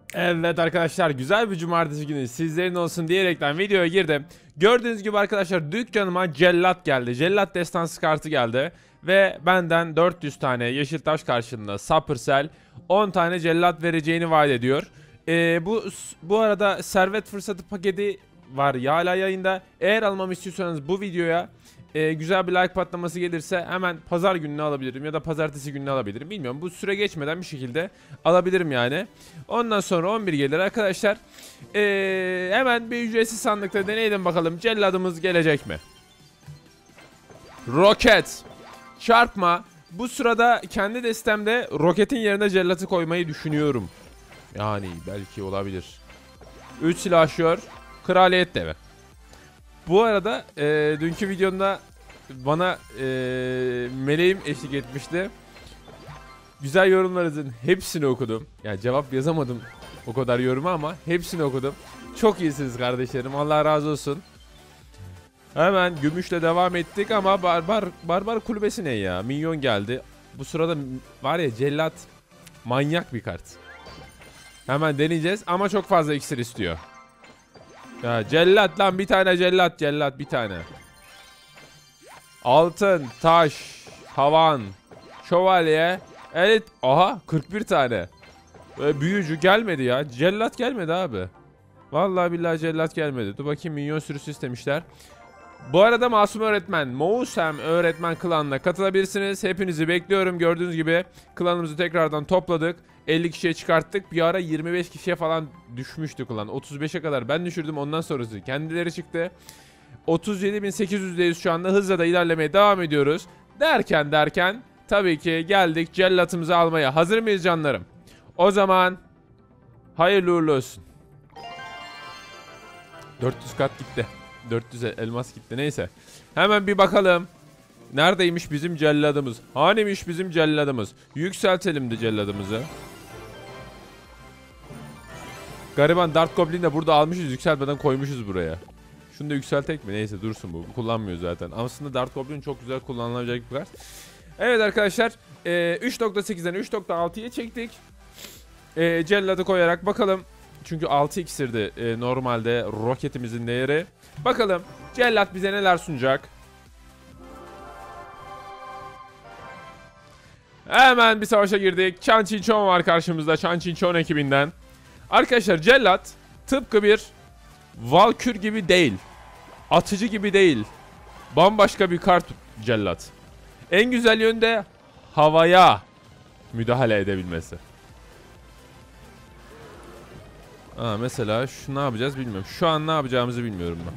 Evet arkadaşlar, güzel bir cumartesi günü sizlerin olsun diyerekten videoya girdim. Gördüğünüz gibi arkadaşlar, dükkanıma cellat geldi. Cellat destansı kartı geldi. Ve benden 400 tane Yeşiltaş karşılığında Supercell 10 tane cellat vereceğini vaat ediyor. Bu arada servet fırsatı paketi var ya, hala yayında. Eğer almamı istiyorsanız bu videoya güzel bir like patlaması gelirse hemen pazar gününü alabilirim ya da pazartesi gününü alabilirim. Bilmiyorum, bu süre geçmeden bir şekilde alabilirim yani. Ondan sonra 11 gelir arkadaşlar. Hemen bir ücretsiz sandıkta deneyelim bakalım celladımız gelecek mi? Roket. Çarpma. Bu sırada kendi destemde roketin yerine cellatı koymayı düşünüyorum. Yani belki olabilir. 3 silahşör. Kraliyet devi. Bu arada dünkü videomda bana meleğim eşlik etmişti. Güzel yorumlarınızın hepsini okudum. Yani cevap yazamadım o kadar yoruma ama hepsini okudum. Çok iyisiniz kardeşlerim. Allah razı olsun. Hemen gümüşle devam ettik ama barbar kulübesi ne ya? Minyon geldi. Bu sırada var ya, cellat manyak bir kart. Hemen deneyeceğiz ama çok fazla iksir istiyor. Ya cellat lan, bir tane cellat bir tane. Altın, taş, havan, şövalye, elit. Aha 41 tane. Büyücü gelmedi ya. Cellat gelmedi abi. Vallahi billahi cellat gelmedi. Dur bakayım, minyon sürüsü istemişler. Bu arada Masum Öğretmen, Mousem Öğretmen klanına katılabilirsiniz. Hepinizi bekliyorum. Gördüğünüz gibi klanımızı tekrardan topladık. 50 kişiye çıkarttık. Bir ara 25 kişiye falan düşmüştü klan. 35'e kadar ben düşürdüm. Ondan sonrası kendileri çıktı. 37.800'deyiz şu anda. Hızla da ilerlemeye devam ediyoruz. Derken tabii ki geldik cellatımızı almaya. Hazır mıyız canlarım? O zaman hayırlı uğurlu olsun. 400 kat gitti. 400 elmas gitti. Neyse. Hemen bir bakalım. Neredeymiş bizim celladımız? Hanimiş bizim celladımız? Yükseltelim de celladımızı. Gariban Dart Goblin de burada almışız. Yükseltmeden koymuşuz buraya. Şunu da yükseltek mi? Neyse dursun bu. Kullanmıyor zaten. Aslında Dart Goblin çok güzel kullanılabilecek bir kart. Evet arkadaşlar. 3.8'den 3.6'ya çektik. Celladı koyarak bakalım. Çünkü 6 iksirdi normalde roketimizin değeri. Bakalım cellat bize neler sunacak. Hemen bir savaşa girdik. Chan Chin Chon var karşımızda. Chan Chin Chon ekibinden. Arkadaşlar cellat tıpkı bir Valkür gibi değil. Atıcı gibi değil. Bambaşka bir kart cellat. En güzel yönde havaya müdahale edebilmesi. Mesela şu ne yapacağız bilmiyorum. Şu an ne yapacağımızı bilmiyorum ben.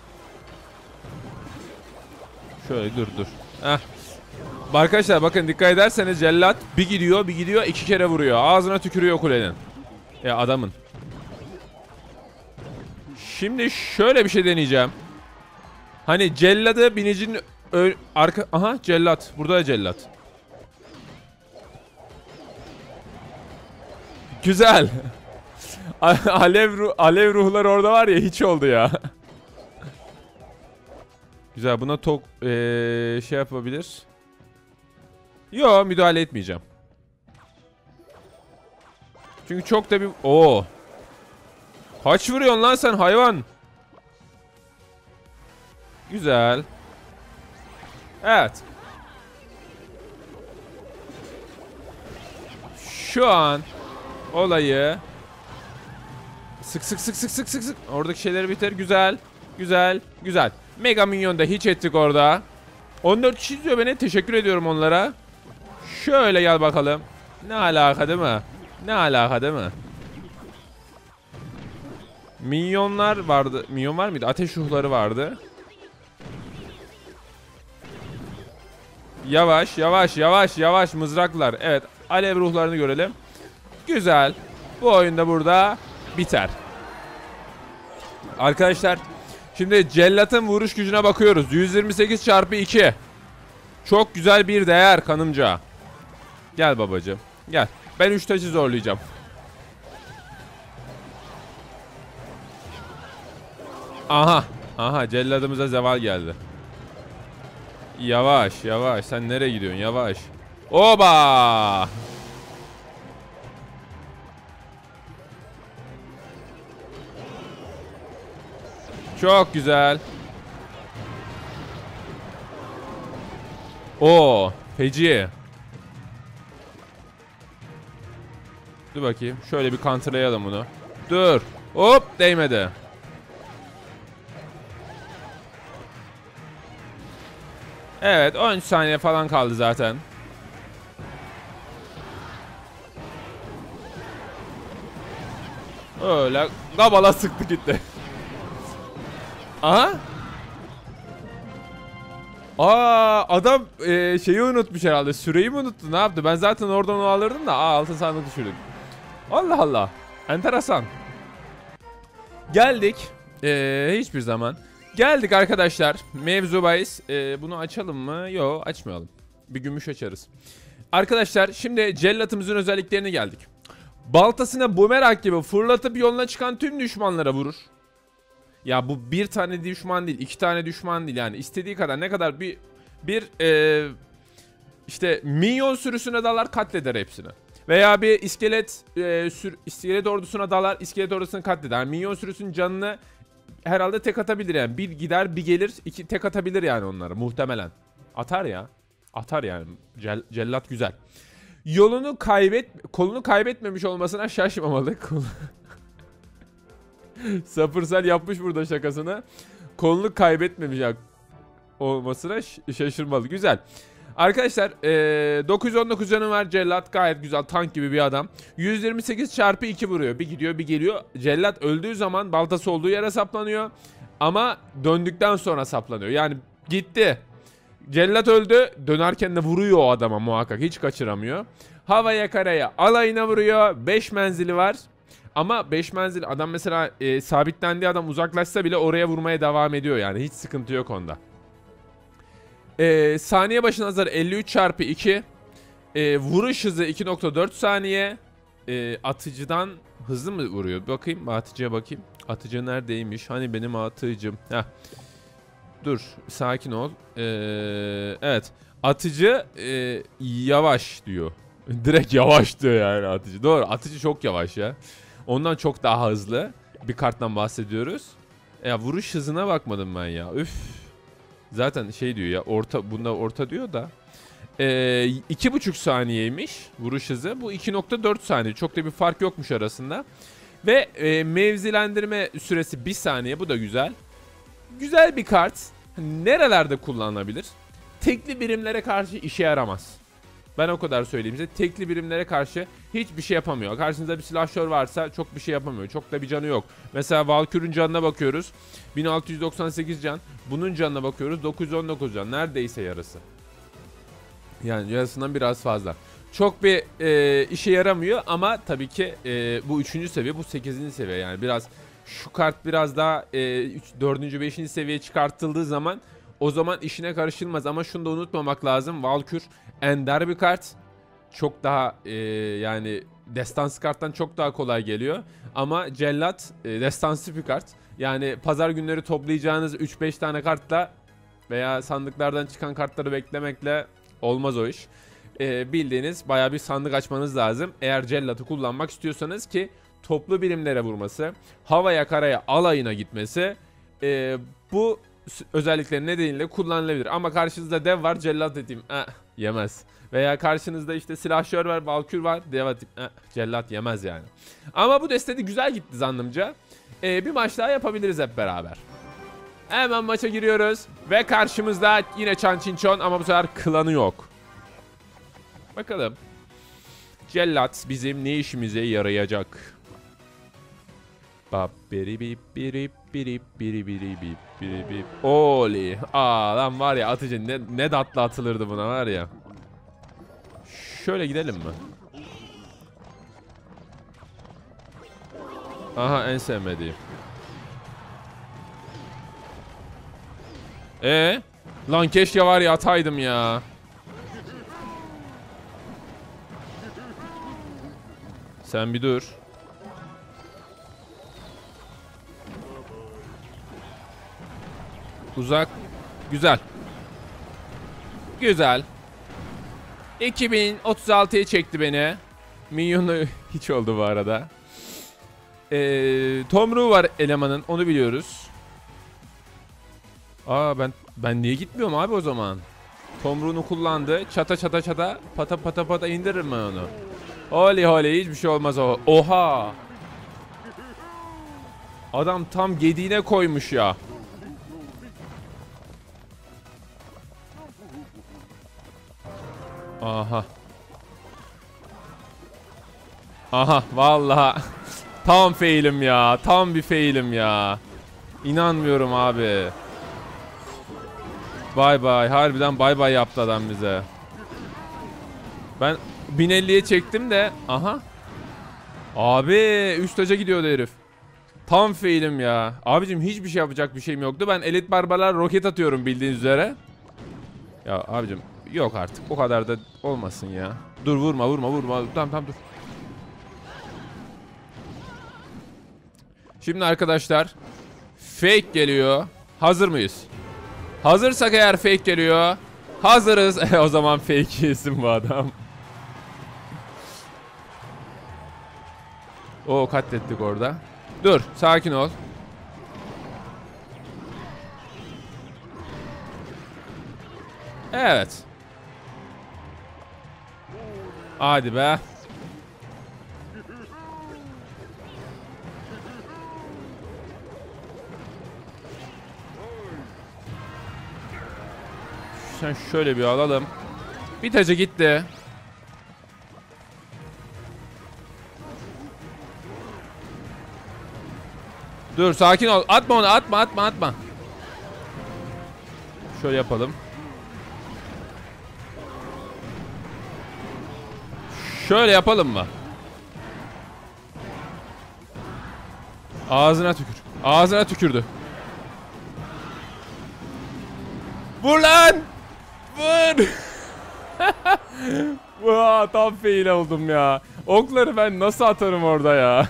Şöyle dur. Arkadaşlar bakın, dikkat ederseniz cellat bir gidiyor 2 kere vuruyor. Ağzına tükürüyor kulenin. Ya adamın. Şimdi şöyle bir şey deneyeceğim. Hani celladı binicinin arka... Aha cellat. Burada da cellat. Güzel. Alev ruhlar orada var ya, hiç oldu ya. Güzel, buna şey yapabilir. Yo, müdahale etmeyeceğim. Çünkü çok da bir... Oo. Kaç vuruyorsun lan sen hayvan? Güzel. Evet. Şu an olayı sık. Oradaki şeyleri bitir. Güzel. Mega Minyon da hiç ettik orada. 14 kişi izliyor beni. Teşekkür ediyorum onlara. Şöyle gel bakalım. Ne alaka değil mi? Minyonlar vardı. Minyon var mıydı? Ateş ruhları vardı. Yavaş mızraklar. Evet, alev ruhlarını görelim. Güzel. Bu oyunda burada biter. Arkadaşlar şimdi cellatın vuruş gücüne bakıyoruz. 128 çarpı 2. Çok güzel bir değer kanımca. Gel babacığım. Gel. Ben 3 taşı zorlayacağım. Aha celladımıza zeval geldi. Yavaş. Sen nereye gidiyorsun? Yavaş. Oba! Çok güzel. Oo, feci. Dur bakayım. Şöyle bir counterlayalım bunu. Dur. Hop, değmedi. Evet, 13 saniye falan kaldı zaten. Öyle kabala sıktı gitti. Aha. Adam şeyi unutmuş herhalde. Süreyi mi unuttu? Ne yaptı? Ben zaten oradan onu alırdım da. Altın sandık düşürdüm. Allah Allah. Enteresan. Geldik. Hiçbir zaman. Geldik arkadaşlar. Mevzu bahis. Bunu açalım mı? Yok, açmayalım. Bir gümüş açarız. Arkadaşlar şimdi cellatımızın özelliklerine geldik. Baltasına bumerang gibi fırlatıp yoluna çıkan tüm düşmanlara vurur. Ya bu bir tane düşman değil, 2 tane düşman değil, yani istediği kadar, ne kadar işte minyon sürüsüne dalar, katleder hepsini. Veya bir iskelet ordusuna dalar, iskelet ordusunu katleder. Yani minyon sürüsünün canını herhalde tek atabilir yani. Bir gider bir gelir, iki tek atabilir yani onları muhtemelen. Atar ya. Atar yani. Cellat güzel. Kolunu kaybetmemiş olmasına şaşmamalı. Sapırsel yapmış burada şakasını. Kolunu kaybetmemiş olmasına şaşırmalı. Güzel. Arkadaşlar 919 canı var. Cellat gayet güzel. Tank gibi bir adam. 128 çarpı 2 vuruyor. Bir gidiyor bir geliyor. Cellat öldüğü zaman baltası olduğu yere saplanıyor. Ama döndükten sonra saplanıyor. Yani gitti. Cellat öldü. Dönerken de vuruyor o adama muhakkak. Hiç kaçıramıyor. Havaya karaya alayına vuruyor. 5 menzili var. Ama 5 menzil adam mesela sabitlendiği adam uzaklaşsa bile oraya vurmaya devam ediyor yani. Hiç sıkıntı yok onda. Saniye başına hasar 53 çarpı 2. Vuruş hızı 2.4 saniye. Atıcıdan hızlı mı vuruyor? Bakayım, atıcıya bakayım. Atıcı neredeymiş? Hani benim atıcım? Heh. Dur, sakin ol. Evet. Atıcı yavaş diyor. Direkt yavaş diyor yani atıcı. Doğru, atıcı çok yavaş ya. Ondan çok daha hızlı bir karttan bahsediyoruz. Ya vuruş hızına bakmadım ben ya. Üf. Zaten şey diyor ya, bunda orta diyor da. 2,5 saniyeymiş vuruş hızı. Bu 2.4 saniye. Çok da bir fark yokmuş arasında. Ve mevzilendirme süresi 1 saniye. Bu da güzel. Güzel bir kart. Nerelerde kullanılabilir? Tekli birimlere karşı işe yaramaz. Ben o kadar söyleyeyim size. Tekli birimlere karşı hiçbir şey yapamıyor. Karşınızda bir silahşör varsa çok bir şey yapamıyor. Çok da bir canı yok. Mesela Valkyrie'nin canına bakıyoruz. 1698 can. Bunun canına bakıyoruz. 919 can. Neredeyse yarısı. Yani yarısından biraz fazla. Çok bir işe yaramıyor ama tabii ki bu 3. seviye, bu 8. seviye. Yani biraz şu kart biraz daha 4. 5. seviyeye çıkartıldığı zaman o zaman işine karışılmaz. Ama şunu da unutmamak lazım. Valkyrie ender bir kart. Çok daha yani destansı karttan çok daha kolay geliyor. Ama cellat destansı bir kart. Yani pazar günleri toplayacağınız 3-5 tane kartla veya sandıklardan çıkan kartları beklemekle olmaz o iş. Bildiğiniz bayağı bir sandık açmanız lazım. Eğer cellatı kullanmak istiyorsanız ki toplu birimlere vurması, havaya karaya alayına gitmesi bu özellikleri nedeniyle kullanılabilir. Ama karşınızda dev var, cellat dediğim yemez. Veya karşınızda işte silahşör var, valkür var, dev atayım cellat yemez yani. Ama bu destede güzel gitti zannımca. Bir maç daha yapabiliriz hep beraber. Hemen maça giriyoruz. Ve karşımızda yine Çan Çinçon ama bu sefer klanı yok. Bakalım. Cellat bizim ne işimize yarayacak? Oli. Lan var ya, atıcı ne tatlı atılırdı buna var ya. Şöyle gidelim mi? Aha, en sevmediğim. Lan keşke var ya ataydım ya. Sen bir dur. Uzak. Güzel. Güzel. 2036'ya çekti beni. Minyonu hiç oldu bu arada. Tomruğu var elemanın, onu biliyoruz. Aa ben niye gitmiyorum abi o zaman? Tomruğunu kullandı. Çata çata çata. Pata pata pata indiririm ben onu. Holy holy, hiçbir şey olmaz o. Oha. Adam tam gediğine koymuş ya. Aha. Aha vallahi. Tam failim ya. Tam bir failim ya. İnanmıyorum abi. Bay bay. Harbiden bay bay yaptı adam bize. Ben 1050'ye çektim de. Aha. Abi üst taca gidiyordu herif. Tam failim ya. Abicim hiçbir şey yapacak bir şeyim yoktu. Ben elit barbarlar roket atıyorum bildiğiniz üzere. Ya abicim yok artık. O kadar da olmasın ya. Dur vurma. Tamam dur. Şimdi arkadaşlar fake geliyor. Hazır mıyız? Hazırsak eğer fake geliyor. Hazırız. O zaman fake yesin bu adam. Oo, katlettik orada. Dur, sakin ol. Evet. Hadi be. Sen şöyle bir alalım. Bir taca gitti. Dur, sakin ol. Atma onu, atma. Şöyle yapalım. Şöyle yapalım mı? Ağzına tükür. Ağzına tükürdü. Vur lan! Vur! Vaa, tam fail oldum ya. Okları ben nasıl atarım orada ya?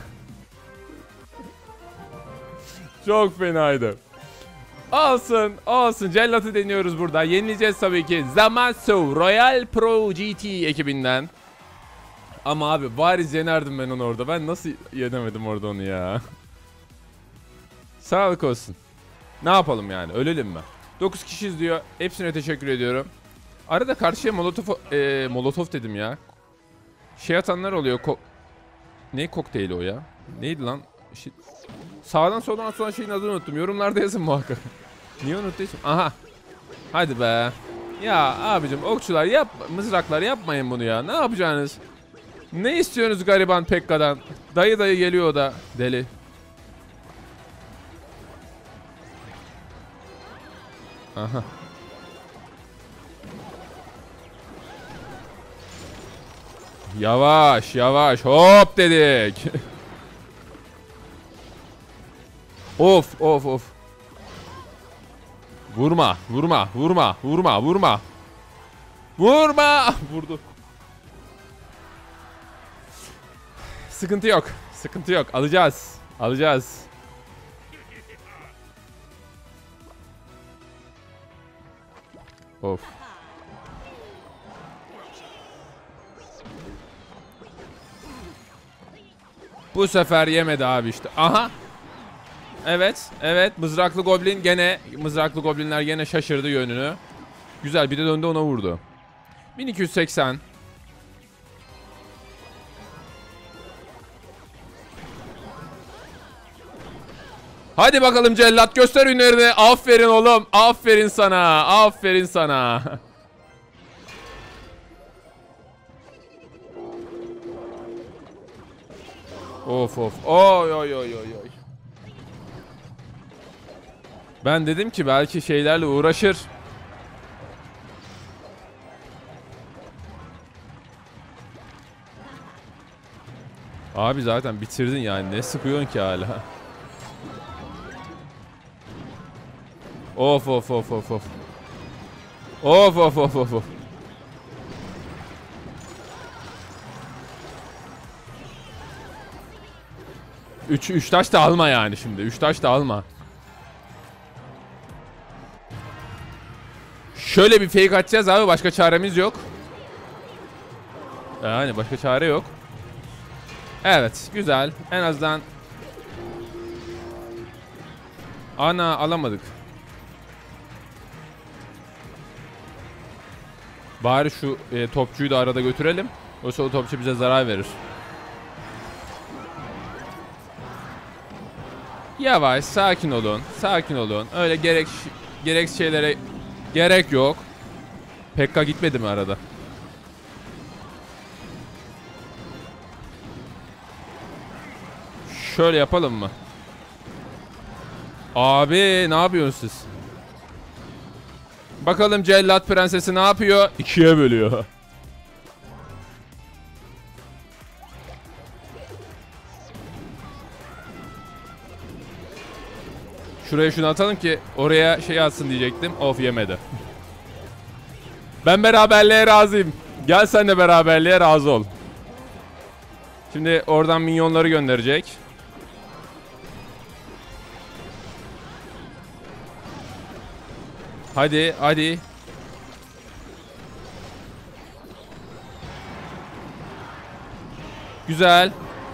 Çok fenaydı. Olsun. Cellat'ı deniyoruz burada. Yenileceğiz tabii ki. Zamasu Royal Pro GT ekibinden. Ama abi bariz yenerdim ben onu orada. Ben nasıl yenemedim orada onu ya? Sağlık olsun. Ne yapalım yani? Ölelim mi? 9 kişiyiz diyor. Hepsine teşekkür ediyorum. Arada karşıya molotof dedim ya. Şey atanlar oluyor. Ne kokteyli o ya? Neydi lan? Sağdan soldan atılan şeyin adını unuttum. Yorumlarda yazın muhakkak. Niye unuttuysam? Aha. Hadi be. Ya abicim okçular mızraklar yapmayın bunu ya. Ne yapacaksınız? Ne istiyorsunuz gariban Pekka'dan? Dayı geliyor o da. Deli. Aha. Yavaş hop dedik. Of. Vurma. Vurdu. Sıkıntı yok. Alacağız. Of. Bu sefer yemedi abi işte. Aha. Evet. Mızraklı goblinler gene şaşırdı yönünü. Güzel, bir de döndü ona vurdu. 1280. Hadi bakalım cellat, göster ünlerini. Aferin oğlum. Aferin sana. Of. Oy. Ben dedim ki belki şeylerle uğraşır. Abi zaten bitirdin yani. Ne sıkıyorsun ki hala? Of. Of. 3 taş da alma yani şimdi. 3 taş da alma. Şöyle bir fake atacağız abi. Başka çaremiz yok. Yani başka çare yok. Evet. Güzel. En azından. Ana alamadık. Bari şu topçuyu da arada götürelim. Yoksa o topçu bize zarar verir. Yavaş, sakin olun. Sakin olun. Öyle gereksiz şeylere gerek yok. Pekka gitmedi mi arada? Şöyle yapalım mı? Abi ne yapıyorsunuz siz? Bakalım Cellat Prensesi ne yapıyor? İkiye bölüyor. Şuraya şunu atalım ki oraya şey atsın diyecektim. Of, yemedi. Ben beraberliğe razıyım. Gel sen de beraberliğe razı ol. Şimdi oradan minyonları gönderecek. Hadi hadi. Güzel.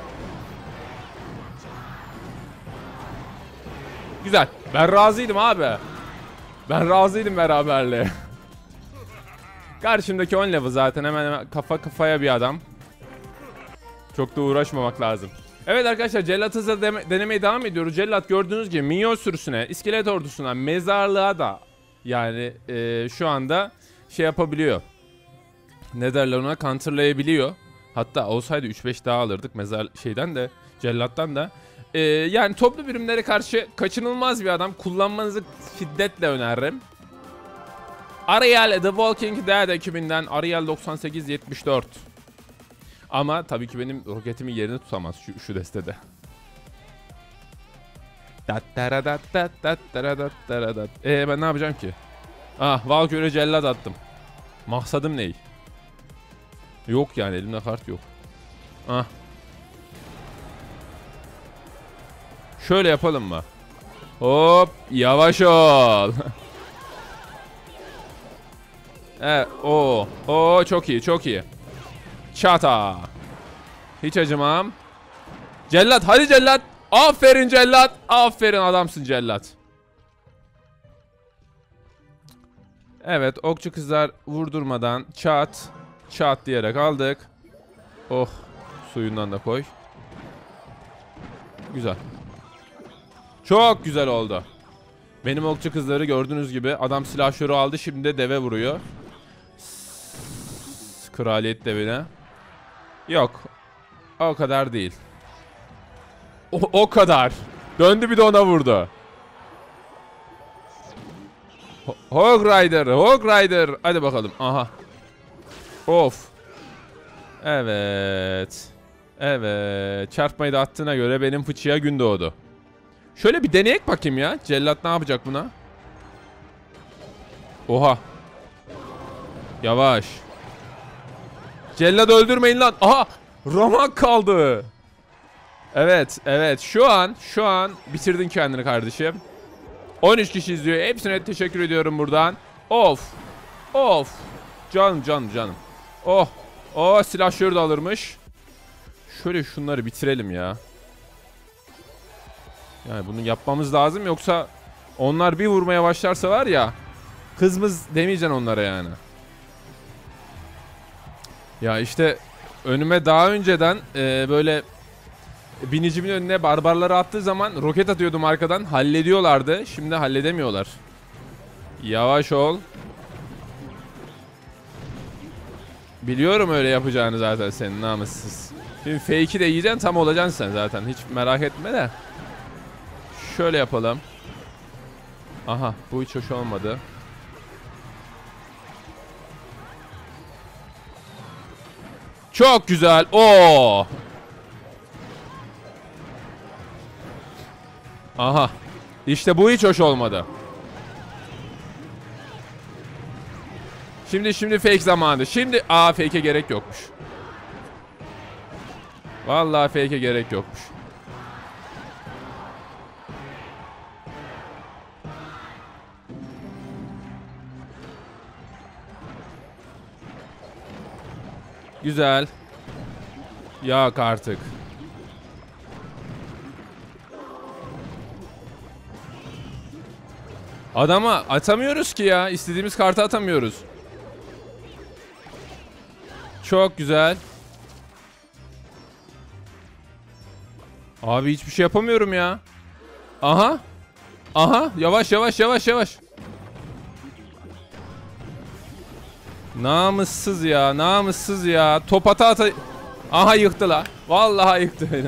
Güzel. Ben razıydım abi. Ben razıydım beraberliğe. Karşımdaki 10 level zaten hemen kafa kafaya bir adam. Çok da uğraşmamak lazım. Evet arkadaşlar, Cellat hızla denemeye devam ediyoruz. Cellat gördüğünüz gibi minyon sürüsüne, iskelet ordusuna, mezarlığa da yani şu anda şey yapabiliyor. Ne derler ona, counterlayabiliyor. Hatta olsaydı 3-5 daha alırdık mezar şeyden de, Cellat'tan da. Yani toplu birimlere karşı kaçınılmaz bir adam. Kullanmanızı şiddetle öneririm. Ariel The Walking Dead ekibinden Ariel 9874. Ama tabii ki benim roketimin yerini tutamaz şu destede. Ben ne yapacağım ki? Ah, Valkyrie Cellat attım. Maksadım ne? Yok yani, elimde kart yok. Ah. Şöyle yapalım mı? Hop, yavaş ol. Evet, o çok iyi, çok iyi. Çata. Hiç acımam. Cellat, hadi Cellat. Aferin Cellat. Aferin, adamsın Cellat. Evet, okçu kızlar vurdurmadan çat çat diyerek aldık. Oh, suyundan da koy. Güzel. Çok güzel oldu. Benim okçu kızları gördüğünüz gibi adam silahşörü aldı, şimdi de deve vuruyor. Kraliyet devine. Yok. O kadar değil. O kadar. Döndü bir de ona vurdu. Hog Rider, Hog Rider. Hadi bakalım. Aha. Of. Evet. Evet. Çarpmayı da attığına göre benim fıçıya gün doğdu. Şöyle bir deneyek bakayım ya. Cellat ne yapacak buna? Oha. Yavaş. Cellat öldürmeyin lan. Aha. Ramak kaldı. Evet, evet. Şu an bitirdin kendini kardeşim. 13 kişi izliyor. Hepsine teşekkür ediyorum buradan. Of. Of. Canım. Oh. Oh, silahşörü de alırmış. Şöyle şunları bitirelim ya. Yani bunu yapmamız lazım, yoksa onlar bir vurmaya başlarsa var ya, kızmız demeyeceksin onlara yani. Ya işte önüme daha önceden böyle binicimin önüne barbarları attığı zaman roket atıyordum arkadan, hallediyorlardı. Şimdi halledemiyorlar. Yavaş ol. Biliyorum öyle yapacağını zaten senin namussuz. Şimdi fake'i de yiyeceksin, tam olacaksın sen zaten, hiç merak etme de. Şöyle yapalım. Aha, bu hiç hoş olmadı. Çok güzel. Oo. Aha. İşte bu hiç hoş olmadı. Şimdi fake zamanı. Şimdi fake'e gerek yokmuş. Vallahi fake'e gerek yokmuş. Güzel. Yok artık. Adama atamıyoruz ki ya. İstediğimiz kartı atamıyoruz. Çok güzel. Abi hiçbir şey yapamıyorum ya. Aha. Aha. Yavaş yavaş yavaş yavaş. Namussuz ya. Namussuz ya. Top ata ata. Aha yıktı la. Vallahi yıktı beni.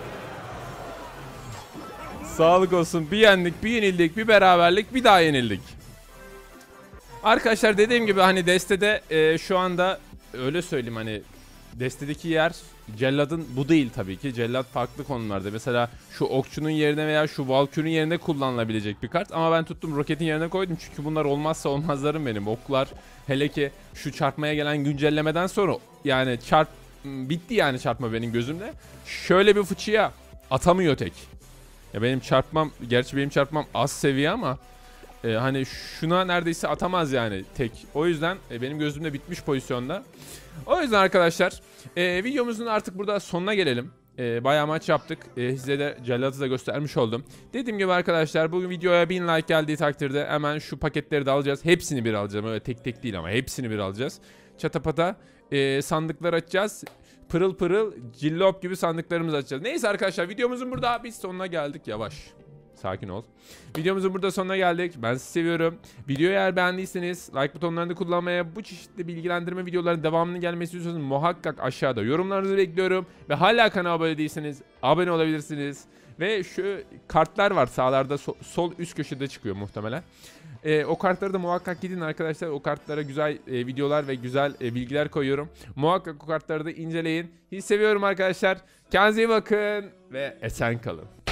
Sağlık olsun. Bir yendik, bir yenildik, bir beraberlik, bir daha yenildik. Arkadaşlar dediğim gibi hani destede şu anda öyle söyleyeyim hani destedeki yer celladın bu değil tabii ki. Cellat farklı konularda. Mesela şu okçunun yerine veya şu valkürün yerine kullanılabilecek bir kart. Ama ben tuttum roketin yerine koydum. Çünkü bunlar olmazsa olmazlarım benim. Oklar hele ki şu çarpmaya gelen güncellemeden sonra yani bitti yani çarpma benim gözümde. Şöyle bir fıçıya atamıyor tek. Ya benim çarpmam, gerçi benim çarpmam az seviye ama hani şuna neredeyse atamaz yani tek. O yüzden benim gözümde bitmiş pozisyonda. O yüzden arkadaşlar videomuzun artık burada sonuna gelelim. Bayağı maç yaptık. Size de cellatı da göstermiş oldum. Dediğim gibi arkadaşlar bu videoya 1000 like geldiği takdirde hemen şu paketleri de alacağız. Hepsini bir alacağım. Öyle tek tek değil ama hepsini bir alacağız. Çatapata sandıklar açacağız. Pırıl pırıl cillop gibi sandıklarımızı açacağız. Neyse arkadaşlar videomuzun burada biz sonuna geldik. Yavaş. Sakin ol. Videomuzun burada sonuna geldik. Ben sizi seviyorum. Videoyu eğer beğendiyseniz like butonlarını kullanmaya, bu çeşitli bilgilendirme videolarının devamının gelmesi istiyorsanız muhakkak aşağıda yorumlarınızı bekliyorum. Ve hala kanala abone değilseniz abone olabilirsiniz. Ve şu kartlar var sağlarda sol üst köşede çıkıyor muhtemelen. O kartları da muhakkak gidin arkadaşlar. O kartlara güzel videolar ve güzel bilgiler koyuyorum. Muhakkak o kartları da inceleyin. Sizi seviyorum arkadaşlar. Kendinize iyi bakın ve esen kalın.